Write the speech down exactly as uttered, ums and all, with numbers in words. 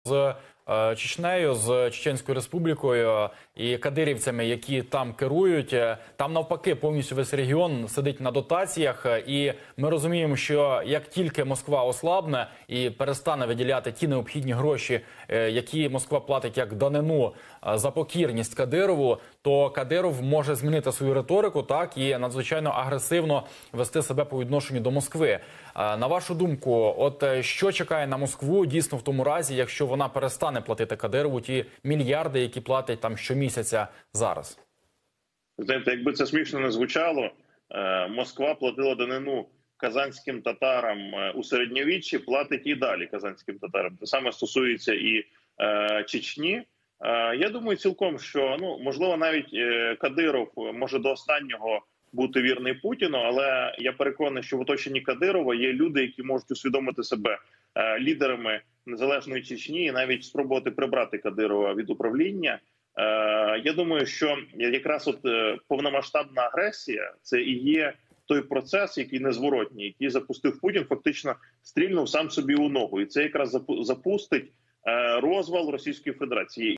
з е, Чечнею, з Чеченською Республікою і кадирівцями, які там керують. Там навпаки повністю весь регіон сидить на дотаціях, і ми розуміємо, що як тільки Москва ослабне і перестане виділяти ті необхідні гроші, які Москва платить як данину за покірність Кадирову, то Кадиров може змінити свою риторику, так, і надзвичайно агресивно вести себе по відношенню до Москви. На вашу думку, от що чекає на Москву дійсно в тому разі, якщо вона перестане платити Кадирову ті мільярди, які платять там щомісяця зараз? Знаєте, якби це смішно не звучало, Москва платила данину казанським татарам у середньовіччі, платить і далі казанським татарам. Те саме стосується і е, Чечні. Е, я думаю цілком, що, ну, можливо, навіть е, Кадиров може до останнього бути вірний Путіну, але я переконаний, що в оточенні Кадирова є люди, які можуть усвідомити себе е, лідерами незалежної Чечні і навіть спробувати прибрати Кадирова від управління. Е, я думаю, що якраз от е, повномасштабна агресія – це і є той процес, який незворотній, який запустив Путін, фактично стрільнув сам собі у ногу. І це якраз запустить е, розвал Російської Федерації.